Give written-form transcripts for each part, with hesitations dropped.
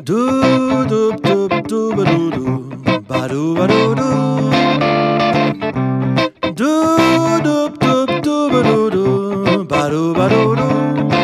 Du du du du ba du du ba du ba du du du du du du ba du du ba du ba du du.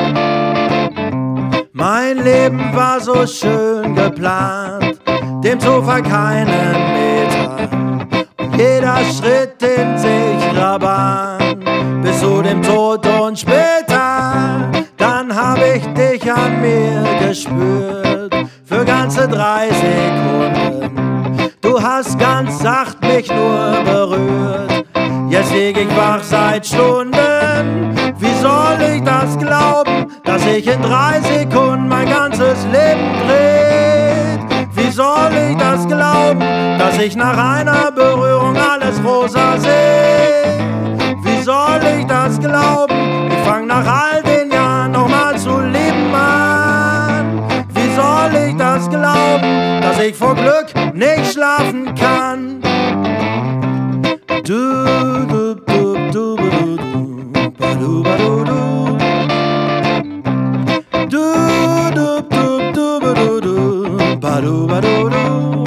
Mein Leben war so schön geplant, dem Zufall keinen Meter, und jeder Schritt in sicherer Bahn bis zu dem Tod und später. Dann hab ich dich an mir gespürt für ganze 3 Sekunden. Du hast ganz sacht mich nur berührt. Jetzt lieg ich wach seit Stunden. Wie soll ich das glauben, dass sich in 3 Sekunden mein ganzes Leben dreht? Wie soll ich das glauben, dass ich nach einer Berührung alles rosa seh? Wie soll ich das glauben? Ich fang nach all den Jahren nochmal zu lieben an. Wie soll ich das glauben, dass ich vor Glück nicht schlafen kann? Du du du du du du ba du ba du du du du du du du du ba du ba du du.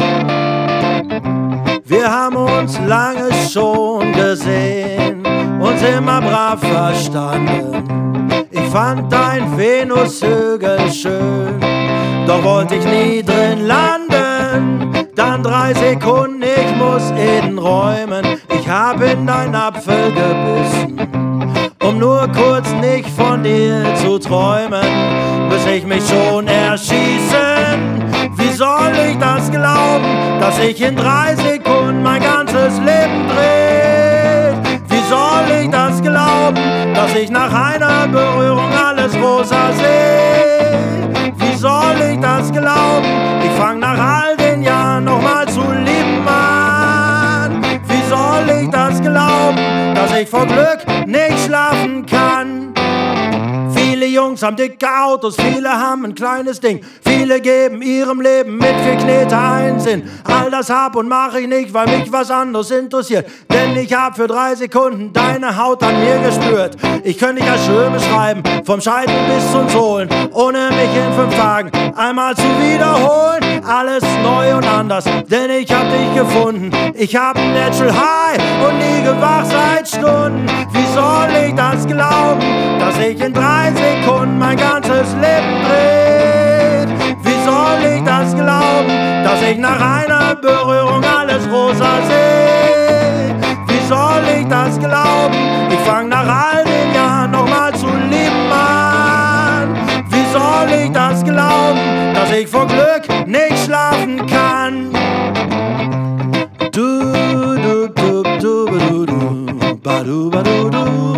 Wir haben uns lange schon gesehen, uns immer brav verstanden. Ich fand dein Venushügel schön, doch wollte ich nie drin landen. Dann 3 Sekunden, ich muss innen räumen. Ich hab in deinen Apfel gebissen, um nur kurz nicht von dir zu träumen, bis ich mich schon erschießen. Wie soll ich das glauben, dass sich in 3 Sekunden mein ganzes Leben dreht? Wie soll ich das glauben, dass ich nach einer Berührung alles rosa seh? Wie soll ich das glauben? Ich fang nach all den Jahren nochmal zu lieben an. Wie soll ich das glauben, dass ich vor Glück nicht schlafen kann? Viele Jungs haben dicke Autos, viele haben ein kleines Ding. Viele geben ihrem Leben mit 4 Knete einen Sinn. All das hab und mach ich nicht, weil mich was anderes interessiert. Denn ich hab für 3 Sekunden deine Haut an mir gespürt. Ich könnte dich als schön beschreiben, vom Scheiden bis zum Sohlen, ohne mich in 5 Tagen einmal zu wiederholen. Alles neu und anders, denn ich hab dich gefunden. Ich hab ein Natural High und liege wach seit Stunden. Wie soll ich das glauben, dass ich in 3 Sekunden mein ganzes Leben dreht? Wie soll ich das glauben, dass ich nach einer Berührung alles rosa seh? Wie soll ich das glauben? Ich fang nach all den Jahren nochmal zu lieben an. Wie soll ich das glauben, dass ich vor Glück nicht schlafen kann? Du du du du du du ba du ba du du.